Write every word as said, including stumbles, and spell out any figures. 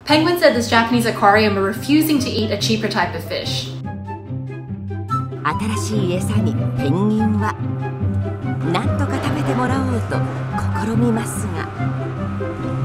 Penguins at this Japanese aquarium are refusing to eat a cheaper type of fish. 新しい餌にペンギンは何とか食べてもらおうと試みますが。